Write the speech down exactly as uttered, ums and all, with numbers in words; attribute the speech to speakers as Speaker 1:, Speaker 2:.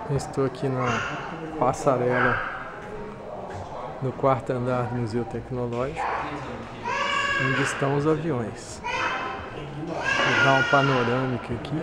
Speaker 1: Estou aqui na passarela do quarto andar do Museu Tecnológico, onde estão os aviões. Vou dar uma panorâmica aqui.